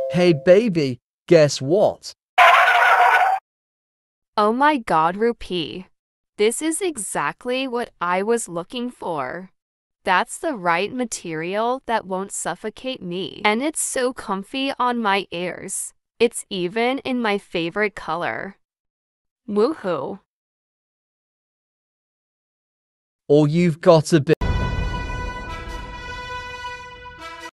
Hey baby, guess what? Oh my god, Rupee. This is exactly what I was looking for. That's the right material that won't suffocate me. And it's so comfy on my ears. It's even in my favorite color. Woohoo! Or you've got a bit.